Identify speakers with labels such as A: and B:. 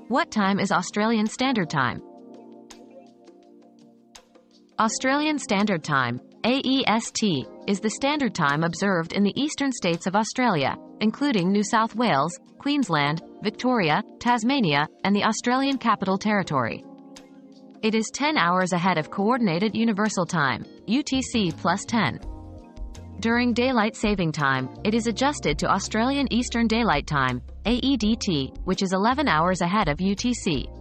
A: What time is Australian Standard Time? Australian Standard Time, AEST, is the standard time observed in the eastern states of Australia, including New South Wales, Queensland, Victoria, Tasmania, and the Australian Capital Territory. It is 10 hours ahead of Coordinated Universal Time, UTC plus 10. During Daylight Saving Time, it is adjusted to Australian Eastern Daylight Time, AEDT, which is 11 hours ahead of UTC.